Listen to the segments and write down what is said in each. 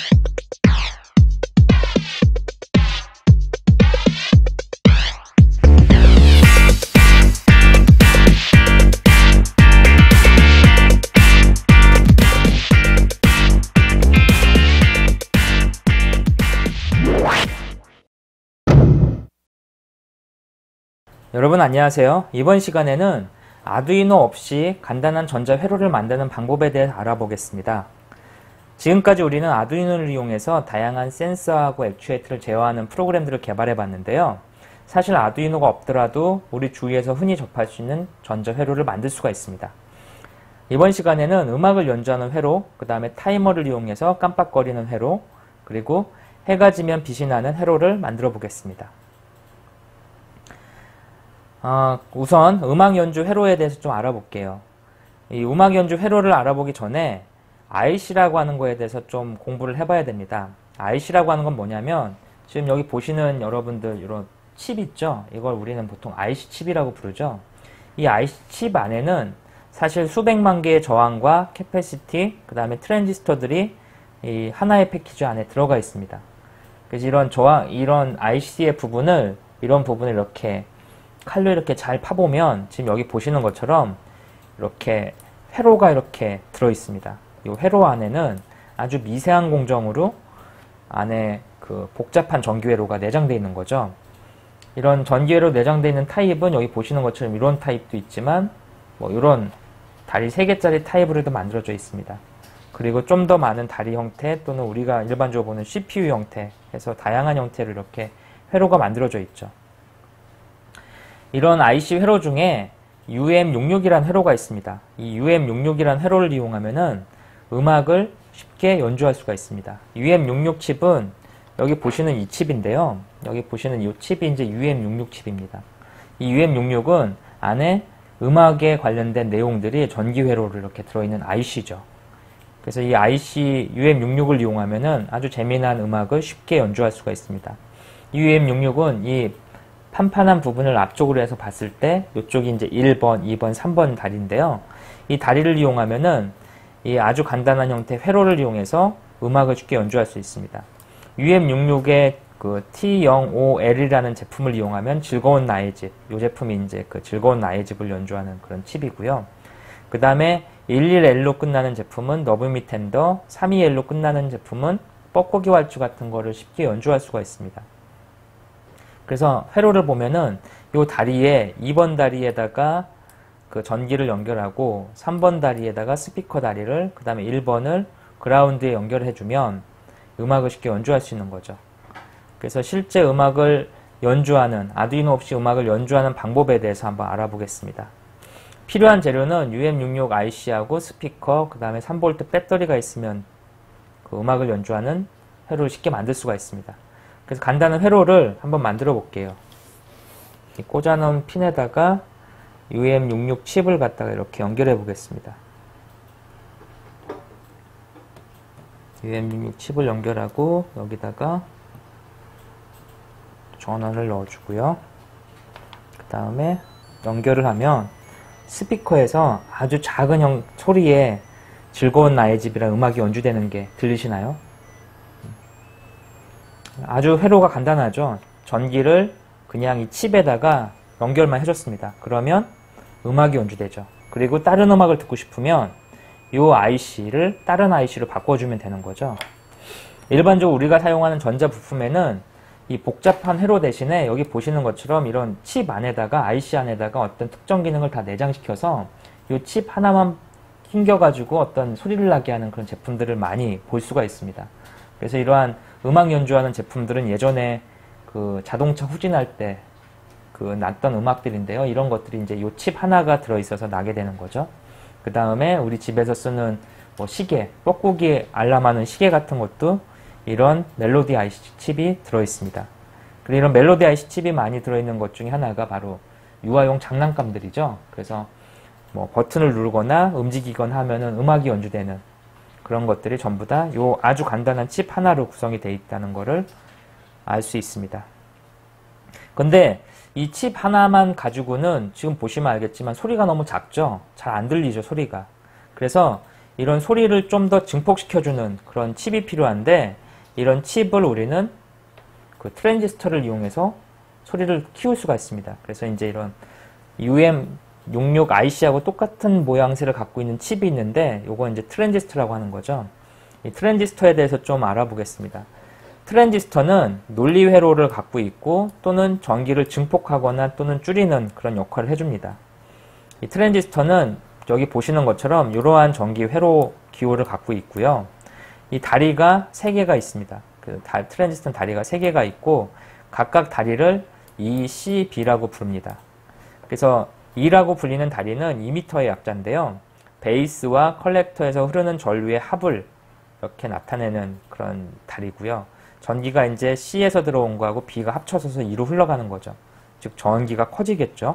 여러분 안녕하세요. 이번 시간에는 아두이노 없이 간단한 전자 회로를 만드는 방법에 대해 알아보겠습니다. 지금까지 우리는 아두이노를 이용해서 다양한 센서하고 액추에이터를 제어하는 프로그램들을 개발해 봤는데요. 사실 아두이노가 없더라도 우리 주위에서 흔히 접할 수 있는 전자 회로를 만들 수가 있습니다. 이번 시간에는 음악을 연주하는 회로, 그 다음에 타이머를 이용해서 깜빡거리는 회로, 그리고 해가 지면 빛이 나는 회로를 만들어 보겠습니다. 우선 음악 연주 회로에 대해서 좀 알아볼게요. 이 음악 연주 회로를 알아보기 전에 IC라고 하는 거에 대해서 좀 공부를 해봐야 됩니다. IC라고 하는 건 뭐냐면 지금 여기 보시는 여러분들 이런 칩 있죠? 이걸 우리는 보통 IC 칩이라고 부르죠. 이 IC 칩 안에는 사실 수백만 개의 저항과 캐패시티, 그 다음에 트랜지스터들이 이 하나의 패키지 안에 들어가 있습니다. 그래서 이런 저항, 이런 IC의 부분을, 이런 부분을 이렇게 칼로 이렇게 잘 파보면 지금 여기 보시는 것처럼 이렇게 회로가 이렇게 들어 있습니다. 이 회로 안에는 아주 미세한 공정으로 안에 그 복잡한 전기회로가 내장되어 있는 거죠. 이런 전기회로 내장되어 있는 타입은 여기 보시는 것처럼 이런 타입도 있지만 뭐 이런 다리 3개짜리 타입으로도 만들어져 있습니다. 그리고 좀 더 많은 다리 형태 또는 우리가 일반적으로 보는 CPU 형태 해서 다양한 형태로 이렇게 회로가 만들어져 있죠. 이런 IC 회로 중에 UM66이라는 회로가 있습니다. 이 UM66이라는 회로를 이용하면은 음악을 쉽게 연주할 수가 있습니다. UM66 칩은 여기 보시는 이 칩인데요. 여기 보시는 이 칩이 이제 UM66 칩입니다. 이 UM66은 안에 음악에 관련된 내용들이 전기 회로로 이렇게 들어있는 IC죠. 그래서 이 IC UM66을 이용하면은 아주 재미난 음악을 쉽게 연주할 수가 있습니다. 이 UM66은 이 판판한 부분을 앞쪽으로 해서 봤을 때 이쪽이 이제 1번, 2번, 3번 다리인데요. 이 다리를 이용하면은 이 아주 간단한 형태 회로를 이용해서 음악을 쉽게 연주할 수 있습니다. UM66의 그 T05L이라는 제품을 이용하면 즐거운 나의 집, 이 제품이 이제 그 즐거운 나의 집을 연주하는 그런 칩이고요. 그 다음에 11L로 끝나는 제품은 너브미 텐더, 32L로 끝나는 제품은 뻐꾸기 왈츠 같은 거를 쉽게 연주할 수가 있습니다. 그래서 회로를 보면은 이 다리에 2번 다리에다가 그 전기를 연결하고 3번 다리에다가 스피커 다리를 그 다음에 1번을 그라운드에 연결해 주면 음악을 쉽게 연주할 수 있는 거죠. 그래서 실제 음악을 연주하는 아두이노 없이 음악을 연주하는 방법에 대해서 한번 알아보겠습니다. 필요한 재료는 UM66 IC하고 스피커 그 다음에 3V 배터리가 있으면 그 음악을 연주하는 회로를 쉽게 만들 수가 있습니다. 그래서 간단한 회로를 한번 만들어 볼게요. 꽂아놓은 핀에다가 UM66 칩을 갖다가 이렇게 연결해 보겠습니다. UM66 칩을 연결하고 여기다가 전원을 넣어주고요. 그 다음에 연결을 하면 스피커에서 아주 작은 소리에 즐거운 나의 집이라 음악이 연주되는 게 들리시나요? 아주 회로가 간단하죠. 전기를 그냥 이 칩에다가 연결만 해줬습니다. 그러면 음악이 연주되죠. 그리고 다른 음악을 듣고 싶으면 이 IC를 다른 IC로 바꿔주면 되는 거죠. 일반적으로 우리가 사용하는 전자 부품에는 이 복잡한 회로 대신에 여기 보시는 것처럼 이런 칩 안에다가 IC 안에다가 어떤 특정 기능을 다 내장시켜서 이 칩 하나만 낑겨가지고 어떤 소리를 나게 하는 그런 제품들을 많이 볼 수가 있습니다. 그래서 이러한 음악 연주하는 제품들은 예전에 그 자동차 후진할 때 그 났던 음악들인데요. 이런 것들이 이제 이 칩 하나가 들어있어서 나게 되는 거죠. 그 다음에 우리 집에서 쓰는 뭐 시계, 뻐꾸기 알람하는 시계 같은 것도 이런 멜로디 IC 칩이 들어있습니다. 그리고 이런 멜로디 IC 칩이 많이 들어있는 것 중에 하나가 바로 유아용 장난감들이죠. 그래서 뭐 버튼을 누르거나 움직이거나 하면은 음악이 연주되는 그런 것들이 전부 다 요 아주 간단한 칩 하나로 구성이 되어 있다는 것을 알 수 있습니다. 근데 이 칩 하나만 가지고는 지금 보시면 알겠지만 소리가 너무 작죠? 잘 안 들리죠, 소리가. 그래서 이런 소리를 좀 더 증폭시켜주는 그런 칩이 필요한데, 이런 칩을 우리는 그 트랜지스터를 이용해서 소리를 키울 수가 있습니다. 그래서 이제 이런 UM66 IC하고 똑같은 모양새를 갖고 있는 칩이 있는데, 요건 이제 트랜지스터라고 하는 거죠. 이 트랜지스터에 대해서 좀 알아보겠습니다. 트랜지스터는 논리 회로를 갖고 있고, 또는 전기를 증폭하거나 또는 줄이는 그런 역할을 해줍니다. 이 트랜지스터는 여기 보시는 것처럼 이러한 전기 회로 기호를 갖고 있고요. 이 다리가 3개가 있습니다. 트랜지스터는 다리가 3개가 있고, 각각 다리를 E, C, B라고 부릅니다. 그래서 E라고 불리는 다리는 2m의 약자인데요. 베이스와 컬렉터에서 흐르는 전류의 합을 이렇게 나타내는 그런 다리고요. 전기가 이제 C에서 들어온 거하고 B가 합쳐져서 E로 흘러가는 거죠. 즉 전기가 커지겠죠.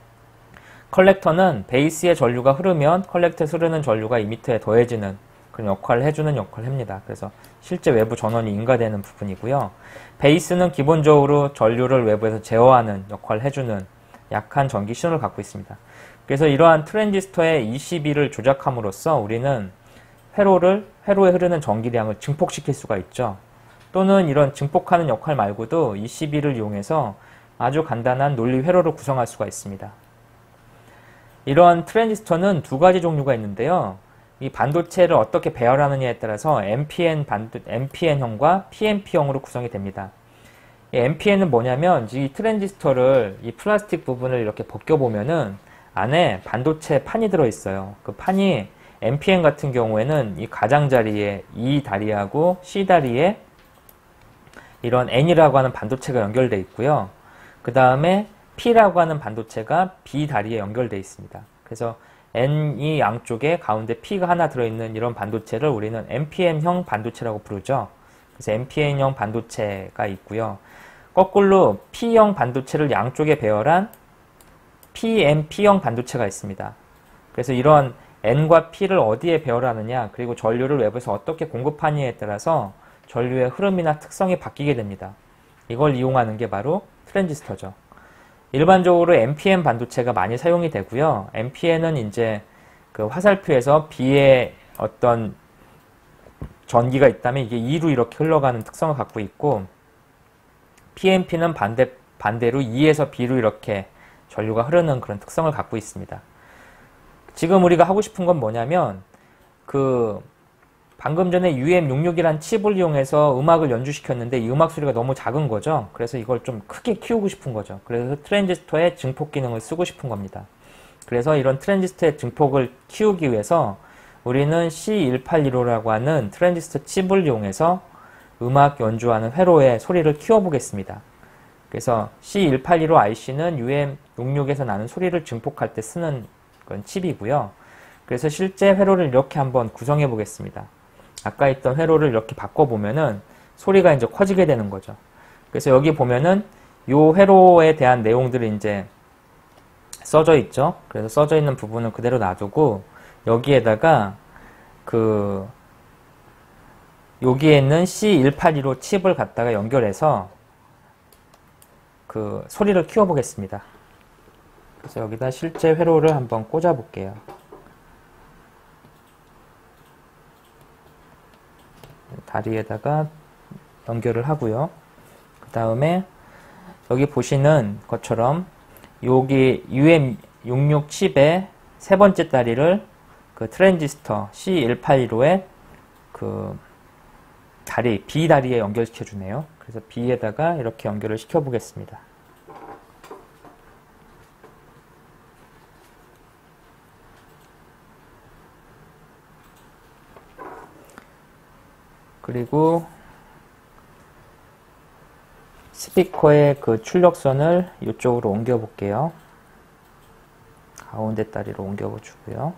컬렉터는 베이스의 전류가 흐르면 컬렉터에서 흐르는 전류가 2m에 더해지는 그런 역할을 해주는 역할을 합니다. 그래서 실제 외부 전원이 인가되는 부분이고요. 베이스는 기본적으로 전류를 외부에서 제어하는 역할을 해주는 약한 전기 신호를 갖고 있습니다. 그래서 이러한 트랜지스터의 ECB를 조작함으로써 우리는 회로에 흐르는 전기량을 증폭시킬 수가 있죠. 또는 이런 증폭하는 역할 말고도 ECB를 이용해서 아주 간단한 논리 회로를 구성할 수가 있습니다. 이러한 트랜지스터는 2가지 종류가 있는데요. 이 반도체를 어떻게 배열하느냐에 따라서 NPN형과 PNP형으로 구성이 됩니다. 이 NPN은 뭐냐면 이 트랜지스터를 이 플라스틱 부분을 이렇게 벗겨보면은 안에 반도체 판이 들어있어요. 그 판이 NPN 같은 경우에는 이 가장자리에 E 다리하고 C 다리에 이런 N이라고 하는 반도체가 연결되어 있고요. 그 다음에 P라고 하는 반도체가 B 다리에 연결되어 있습니다. 그래서 N이 양쪽에 가운데 P가 하나 들어있는 이런 반도체를 우리는 NPN형 반도체라고 부르죠. 그래서 NPN형 반도체가 있고요. 거꾸로 P형 반도체를 양쪽에 배열한 PNP형 반도체가 있습니다. 그래서 이런 N과 P를 어디에 배열하느냐, 그리고 전류를 외부에서 어떻게 공급하느냐에 따라서 전류의 흐름이나 특성이 바뀌게 됩니다. 이걸 이용하는 게 바로 트랜지스터죠. 일반적으로 NPN 반도체가 많이 사용이 되고요. NPN은 이제 그 화살표에서 B에 어떤 전기가 있다면 이게 E로 이렇게 흘러가는 특성을 갖고 있고, PNP는 반대로 E에서 B로 이렇게 전류가 흐르는 그런 특성을 갖고 있습니다. 지금 우리가 하고 싶은 건 뭐냐면, 방금 전에 UM66이라는 칩을 이용해서 음악을 연주시켰는데 이 음악 소리가 너무 작은 거죠. 그래서 이걸 좀 크게 키우고 싶은 거죠. 그래서 트랜지스터의 증폭 기능을 쓰고 싶은 겁니다. 그래서 이런 트랜지스터의 증폭을 키우기 위해서 우리는 C182라고 하는 트랜지스터 칩을 이용해서 음악 연주하는 회로의 소리를 키워보겠습니다. 그래서 C182 IC는 UM66에서 나는 소리를 증폭할 때 쓰는 그런 칩이고요. 그래서 실제 회로를 이렇게 한번 구성해 보겠습니다. 아까 있던 회로를 이렇게 바꿔보면은 소리가 이제 커지게 되는 거죠. 그래서 여기 보면은 요 회로에 대한 내용들이 이제 써져 있죠. 그래서 써져 있는 부분은 그대로 놔두고 여기에다가 여기에 있는 C182로 칩을 갖다가 연결해서 소리를 키워 보겠습니다. 그래서 여기다 실제 회로를 한번 꽂아 볼게요. 다리에다가 연결을 하고요. 그 다음에 여기 보시는 것처럼 여기 UM66 칩의 3번째 다리를 트랜지스터 C182의 다리, B 다리에 연결시켜 주네요. 그래서 B에다가 이렇게 연결을 시켜 보겠습니다. 그리고 스피커의 출력선을 이쪽으로 옮겨 볼게요. 가운데 다리로 옮겨 주고요.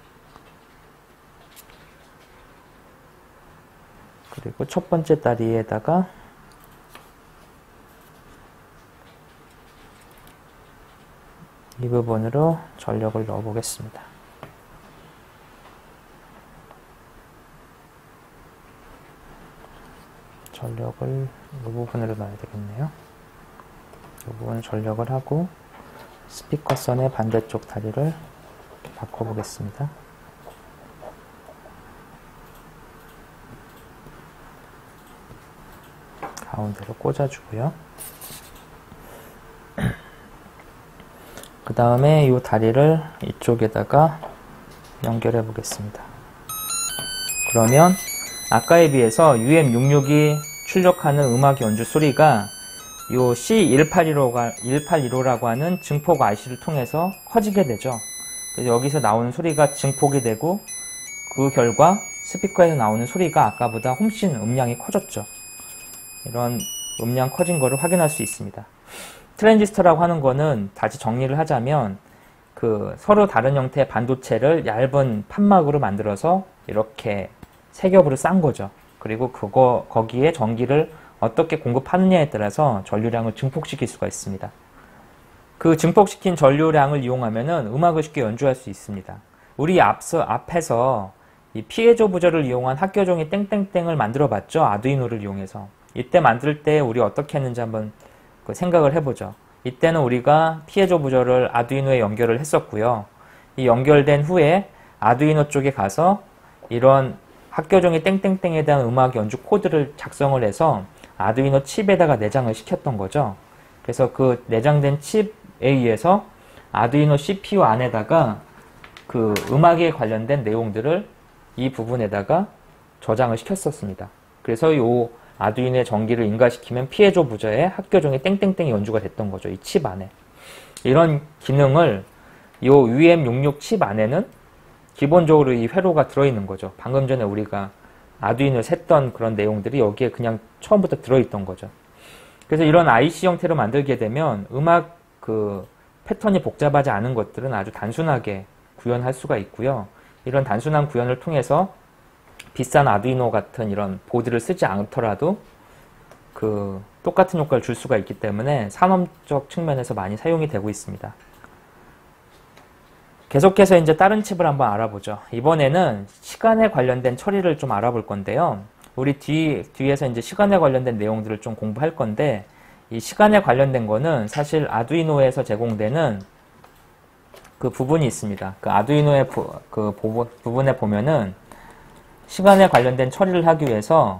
그리고 첫 번째 다리에다가 이 부분으로 전력을 넣어 보겠습니다. 전력을 이 부분으로 넣어야 되겠네요. 이 부분을 전력을 하고 스피커선의 반대쪽 다리를 바꿔 보겠습니다. 가운데로 꽂아주고요. 그 다음에 이 다리를 이쪽에다가 연결해 보겠습니다. 그러면 아까에 비해서 UM66이 출력하는 음악 연주 소리가 이 C1815라고 하는 증폭 IC를 통해서 커지게 되죠. 그래서 여기서 나오는 소리가 증폭이 되고 그 결과 스피커에서 나오는 소리가 아까보다 훨씬 음량이 커졌죠. 이런 음량 커진 거를 확인할 수 있습니다. 트랜지스터라고 하는 거는 다시 정리를 하자면 그 서로 다른 형태의 반도체를 얇은 판막으로 만들어서 이렇게 세 겹으로 싼 거죠. 그리고 거기에 전기를 어떻게 공급하느냐에 따라서 전류량을 증폭시킬 수가 있습니다. 그 증폭시킨 전류량을 이용하면은 음악을 쉽게 연주할 수 있습니다. 우리 앞에서 이 피에조 부저를 이용한 학교종이 땡땡땡을 만들어 봤죠. 아두이노를 이용해서. 이때 만들 때 우리 어떻게 했는지 한번 생각을 해보죠. 이때는 우리가 피에조 부저를 아두이노에 연결을 했었고요. 이 연결된 후에 아두이노 쪽에 가서 이런 학교종이 땡땡땡에 대한 음악 연주 코드를 작성을 해서 아두이노 칩에다가 내장을 시켰던 거죠. 그래서 그 내장된 칩에 의해서 아두이노 CPU 안에다가 그 음악에 관련된 내용들을 이 부분에다가 저장을 시켰었습니다. 그래서 이 아두이노의 전기를 인가시키면 피에조 부저의 학교종이 땡땡땡이 연주가 됐던 거죠. 이 칩 안에. 이런 기능을 이 UM66 칩 안에는 기본적으로 이 회로가 들어있는 거죠. 방금 전에 우리가 아두이노에 샜던 그런 내용들이 여기에 그냥 처음부터 들어있던 거죠. 그래서 이런 IC 형태로 만들게 되면 음악 그 패턴이 복잡하지 않은 것들은 아주 단순하게 구현할 수가 있고요. 이런 단순한 구현을 통해서 비싼 아두이노 같은 이런 보드를 쓰지 않더라도 그 똑같은 효과를 줄 수가 있기 때문에 산업적 측면에서 많이 사용이 되고 있습니다. 계속해서 이제 다른 칩을 한번 알아보죠. 이번에는 시간에 관련된 처리를 좀 알아볼 건데요. 우리 뒤에서 이제 시간에 관련된 내용들을 좀 공부할 건데, 이 시간에 관련된 거는 사실 아두이노에서 제공되는 그 부분이 있습니다. 그 아두이노의 부분에 보면은 시간에 관련된 처리를 하기 위해서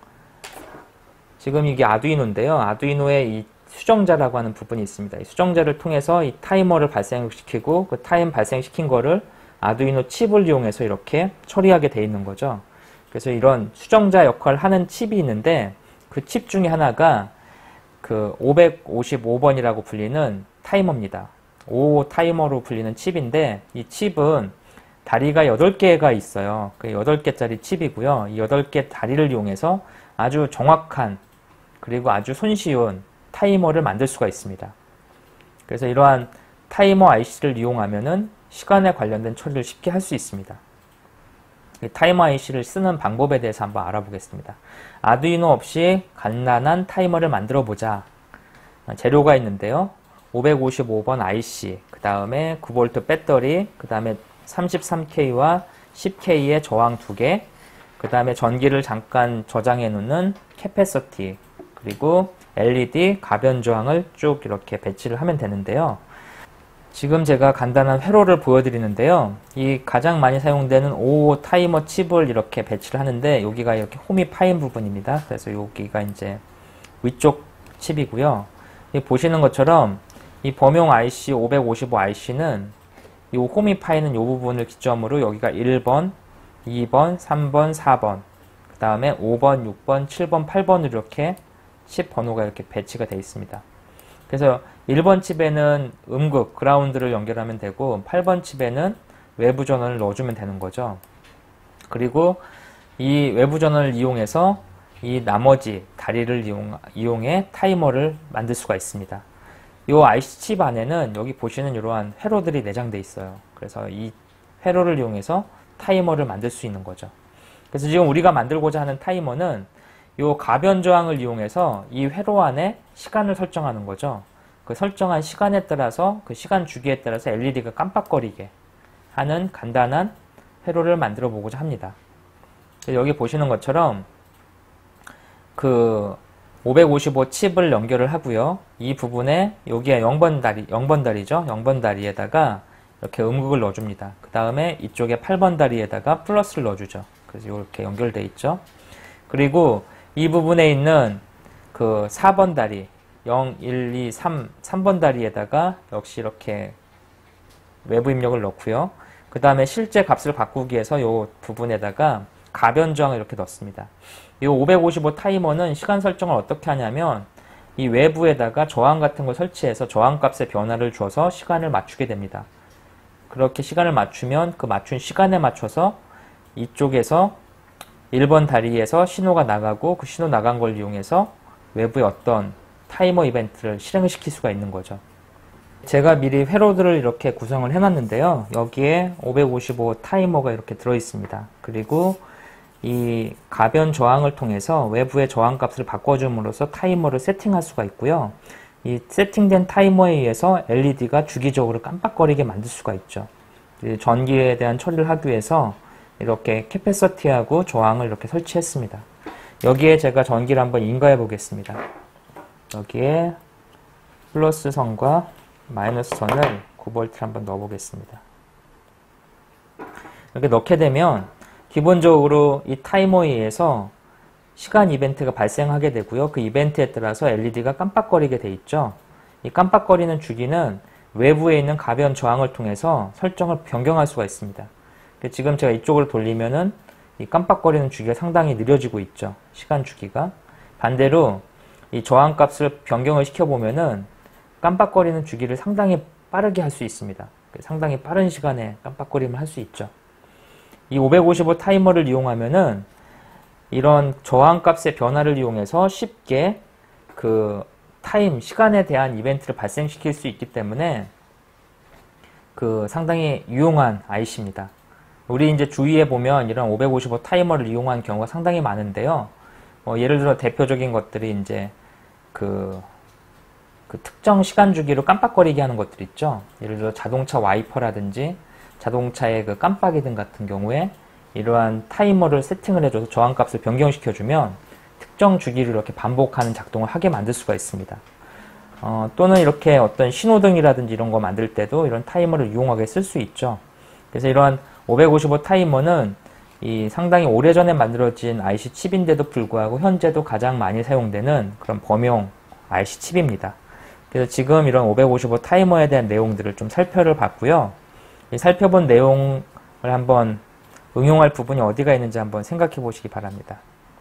지금 이게 아두이노인데요. 아두이노의 이 수정자라고 하는 부분이 있습니다. 이 수정자를 통해서 이 타이머를 발생시키고 그 타임 발생시킨 거를 아두이노 칩을 이용해서 이렇게 처리하게 돼 있는 거죠. 그래서 이런 수정자 역할을 하는 칩이 있는데 그 칩 중에 하나가 그 555번이라고 불리는 타이머입니다. 5 타이머로 불리는 칩인데 이 칩은 다리가 8개가 있어요. 그 8개짜리 칩이고요. 이 8개 다리를 이용해서 아주 정확한 그리고 아주 손쉬운 타이머를 만들 수가 있습니다. 그래서 이러한 타이머 IC를 이용하면은 시간에 관련된 처리를 쉽게 할 수 있습니다. 이 타이머 IC를 쓰는 방법에 대해서 한번 알아보겠습니다. 아두이노 없이 간단한 타이머를 만들어 보자. 재료가 있는데요. 555번 IC, 그 다음에 9V 배터리, 그 다음에 33K와 10K의 저항 2개, 그 다음에 전기를 잠깐 저장해 놓는 캐패시티, 그리고 LED 가변 저항을 쭉 이렇게 배치를 하면 되는데요. 지금 제가 간단한 회로를 보여드리는데요. 이 가장 많이 사용되는 55 타이머 칩을 이렇게 배치를 하는데 여기가 이렇게 홈이 파인 부분입니다. 그래서 여기가 이제 위쪽 칩이고요. 보시는 것처럼 이 범용 IC 555 IC는 이 홈이 파이는 이 부분을 기점으로 여기가 1번, 2번, 3번, 4번, 그 다음에 5번, 6번, 7번, 8번으로 이렇게 칩 번호가 이렇게 배치가 되어 있습니다. 그래서 1번 칩에는 음극, 그라운드를 연결하면 되고 8번 칩에는 외부 전원을 넣어주면 되는 거죠. 그리고 이 외부 전원을 이용해서 이 나머지 다리를 이용해 타이머를 만들 수가 있습니다. 이 IC 칩 안에는 여기 보시는 이러한 회로들이 내장되어 있어요. 그래서 이 회로를 이용해서 타이머를 만들 수 있는 거죠. 그래서 지금 우리가 만들고자 하는 타이머는 이 가변 저항을 이용해서 이 회로 안에 시간을 설정하는 거죠. 그 설정한 시간에 따라서 그 시간 주기에 따라서 LED가 깜빡거리게 하는 간단한 회로를 만들어 보고자 합니다. 여기 보시는 것처럼 그 555 칩을 연결을 하고요. 이 부분에 여기에 0번 다리죠. 0번 다리에다가 이렇게 음극을 넣어줍니다. 그 다음에 이쪽에 8번 다리에다가 플러스를 넣어주죠. 그래서 이렇게 연결되어 있죠. 그리고 이 부분에 있는 그 4번 다리 0, 1, 2, 3번 다리에다가 역시 이렇게 외부 입력을 넣고요. 그 다음에 실제 값을 바꾸기 위해서 이 부분에다가 가변 저항을 이렇게 넣습니다. 이 555 타이머는 시간 설정을 어떻게 하냐면 이 외부에다가 저항 같은 걸 설치해서 저항값의 변화를 줘서 시간을 맞추게 됩니다. 그렇게 시간을 맞추면 그 맞춘 시간에 맞춰서 이쪽에서 1번 다리에서 신호가 나가고 그 신호 나간 걸 이용해서 외부의 어떤 타이머 이벤트를 실행을 시킬 수가 있는 거죠. 제가 미리 회로들을 이렇게 구성을 해놨는데요. 여기에 555 타이머가 이렇게 들어있습니다. 그리고 이 가변 저항을 통해서 외부의 저항값을 바꿔줌으로써 타이머를 세팅할 수가 있고요. 이 세팅된 타이머에 의해서 LED가 주기적으로 깜빡거리게 만들 수가 있죠. 전기에 대한 처리를 하기 위해서 이렇게 캐패시티하고 저항을 이렇게 설치했습니다. 여기에 제가 전기를 한번 인가해 보겠습니다. 여기에 플러스 선과 마이너스 선을 9V를 한번 넣어 보겠습니다. 이렇게 넣게 되면 기본적으로 이 타이머에 의해서 시간 이벤트가 발생하게 되고요. 그 이벤트에 따라서 LED가 깜빡거리게 돼 있죠. 이 깜빡거리는 주기는 외부에 있는 가변 저항을 통해서 설정을 변경할 수가 있습니다. 지금 제가 이쪽으로 돌리면은 이 깜빡거리는 주기가 상당히 느려지고 있죠. 시간 주기가. 반대로 이 저항값을 변경을 시켜보면은 깜빡거리는 주기를 상당히 빠르게 할 수 있습니다. 상당히 빠른 시간에 깜빡거림을 할 수 있죠. 이 555 타이머를 이용하면은 이런 저항값의 변화를 이용해서 쉽게 그 시간에 대한 이벤트를 발생시킬 수 있기 때문에 그 상당히 유용한 IC입니다. 우리 이제 주위에 보면 이런 555 타이머를 이용한 경우가 상당히 많은데요. 예를 들어 대표적인 것들이 이제 그 특정 시간 주기로 깜빡거리게 하는 것들 있죠. 예를 들어 자동차 와이퍼라든지 자동차의 그 깜빡이등 같은 경우에 이러한 타이머를 세팅을 해줘서 저항값을 변경시켜주면 특정 주기를 이렇게 반복하는 작동을 하게 만들 수가 있습니다. 또는 이렇게 어떤 신호등이라든지 이런 거 만들 때도 이런 타이머를 유용하게 쓸 수 있죠. 그래서 이러한 555 타이머는 이 상당히 오래전에 만들어진 IC 칩인데도 불구하고 현재도 가장 많이 사용되는 그런 범용 IC 칩입니다. 그래서 지금 이런 555 타이머에 대한 내용들을 좀 살펴봤고요. 이 살펴본 내용을 한번 응용할 부분이 어디가 있는지 한번 생각해 보시기 바랍니다.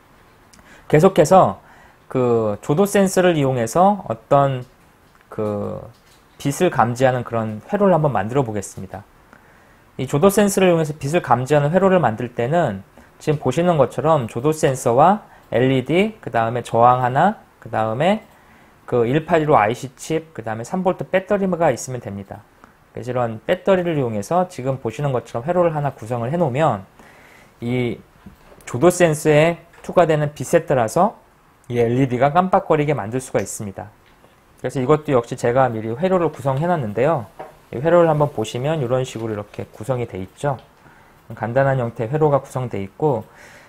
계속해서 그 조도 센서를 이용해서 어떤 그 빛을 감지하는 그런 회로를 한번 만들어 보겠습니다. 이 조도 센서를 이용해서 빛을 감지하는 회로를 만들 때는 지금 보시는 것처럼 조도 센서와 LED, 그 다음에 저항 하나, 그 다음에 그 1815 IC 칩, 그 다음에 3V 배터리가 있으면 됩니다. 그래서 이런 배터리를 이용해서 지금 보시는 것처럼 회로를 하나 구성을 해 놓으면 이 조도 센서에 투과되는 빛에 따라서 이 LED가 깜빡거리게 만들 수가 있습니다. 그래서 이것도 역시 제가 미리 회로를 구성해 놨는데요. 이 회로를 한번 보시면 이런 식으로 이렇게 구성이 돼 있죠. 간단한 형태의 회로가 구성되어 있고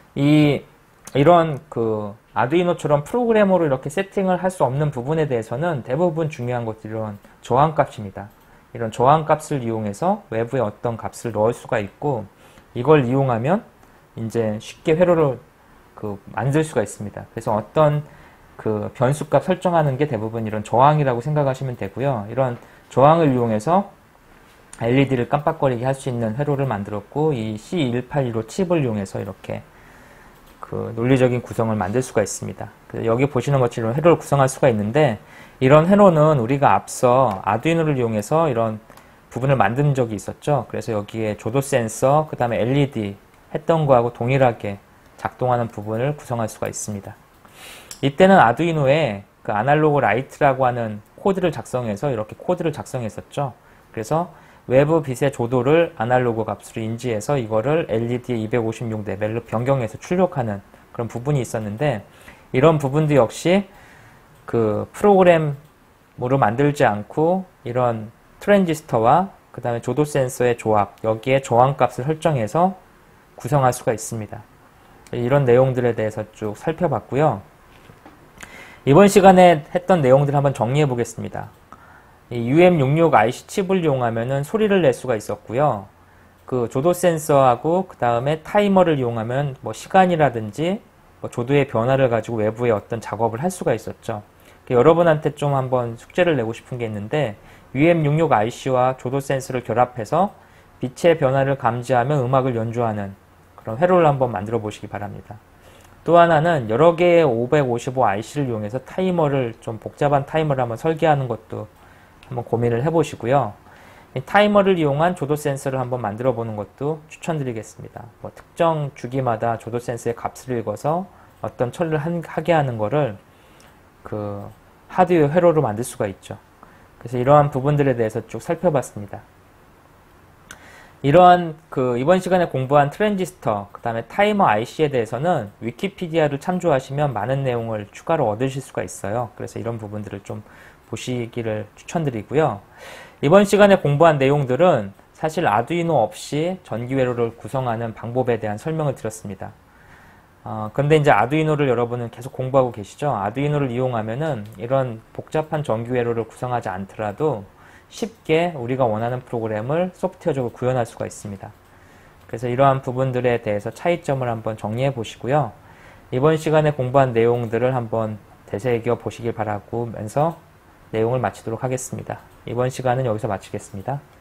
이런 그 아두이노처럼 프로그래머로 이렇게 세팅을 할 수 없는 부분에 대해서는 대부분 중요한 것들이 이런 저항값입니다. 이런 저항값을 이용해서 외부에 어떤 값을 넣을 수가 있고 이걸 이용하면 이제 쉽게 회로를 만들 수가 있습니다. 그래서 어떤 그 변수값 설정하는 게 대부분 이런 저항이라고 생각하시면 되고요. 이런 저항을 이용해서 LED를 깜빡거리게 할 수 있는 회로를 만들었고 이 C1815 칩을 이용해서 이렇게 그 논리적인 구성을 만들 수가 있습니다. 그래서 여기 보시는 것처럼 회로를 구성할 수가 있는데 이런 회로는 우리가 앞서 아두이노를 이용해서 이런 부분을 만든 적이 있었죠. 그래서 여기에 조도 센서, 그 다음에 LED 했던 거하고 동일하게 작동하는 부분을 구성할 수가 있습니다. 이때는 아두이노에 그 아날로그 라이트라고 하는 코드를 작성해서 이렇게 코드를 작성했었죠. 그래서 외부 빛의 조도를 아날로그 값으로 인지해서 이거를 LED의 256 레벨로 변경해서 출력하는 그런 부분이 있었는데 이런 부분도 역시 그 프로그램으로 만들지 않고 이런 트랜지스터와 그 다음에 조도 센서의 조합, 여기에 저항값을 설정해서 구성할 수가 있습니다. 이런 내용들에 대해서 쭉 살펴봤고요. 이번 시간에 했던 내용들을 한번 정리해 보겠습니다. 이 UM66 IC 칩을 이용하면은 소리를 낼 수가 있었고요. 그 조도 센서하고 그 다음에 타이머를 이용하면 뭐 시간이라든지 조도의 변화를 가지고 외부에 어떤 작업을 할 수가 있었죠. 여러분한테 좀 한번 숙제를 내고 싶은 게 있는데 UM66 IC와 조도 센스를 결합해서 빛의 변화를 감지하며 음악을 연주하는 그런 회로를 한번 만들어 보시기 바랍니다. 또 하나는 여러 개의 555 IC를 이용해서 타이머를 좀 복잡한 타이머를 한번 설계하는 것도 한번 고민을 해보시고요. 이 타이머를 이용한 조도 센서를 한번 만들어 보는 것도 추천드리겠습니다. 특정 주기마다 조도 센서의 값을 읽어서 어떤 처리를 하게 하는 거를 그 하드웨어 회로로 만들 수가 있죠. 그래서 이러한 부분들에 대해서 쭉 살펴봤습니다. 이러한 이번 시간에 공부한 트랜지스터, 그 다음에 타이머 IC에 대해서는 위키피디아를 참조하시면 많은 내용을 추가로 얻으실 수가 있어요. 그래서 이런 부분들을 좀 보시기를 추천드리고요. 이번 시간에 공부한 내용들은 사실 아두이노 없이 전기회로를 구성하는 방법에 대한 설명을 드렸습니다. 근데 이제 아두이노를 여러분은 계속 공부하고 계시죠? 아두이노를 이용하면은 이런 복잡한 전기회로를 구성하지 않더라도 쉽게 우리가 원하는 프로그램을 소프트웨어적으로 구현할 수가 있습니다. 그래서 이러한 부분들에 대해서 차이점을 한번 정리해 보시고요. 이번 시간에 공부한 내용들을 한번 되새겨 보시길 바라면서 내용을 마치도록 하겠습니다. 이번 시간은 여기서 마치겠습니다.